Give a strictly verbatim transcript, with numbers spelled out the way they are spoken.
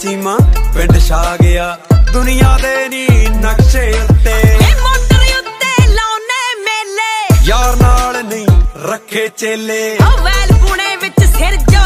चीमा पिंड छा गया दुनिया दे नी नक्शे उत्ते मोटर उत्ते लाउने मेले यार नाल नहीं रखे चेले वैल पुणे विच सिर